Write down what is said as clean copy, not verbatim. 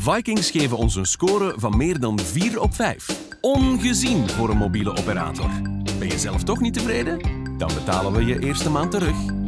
Vikings geven ons een score van meer dan 4 op 5. Ongezien voor een mobiele operator. Ben je zelf toch niet tevreden? Dan betalen we je eerste maand terug.